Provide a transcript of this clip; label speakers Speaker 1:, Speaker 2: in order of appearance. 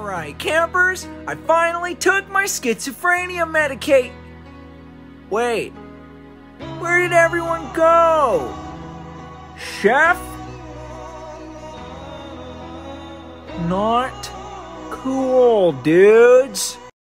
Speaker 1: Alright, campers, I finally took my schizophrenia medicate. Wait, where did everyone go? Chef? Not cool, dudes.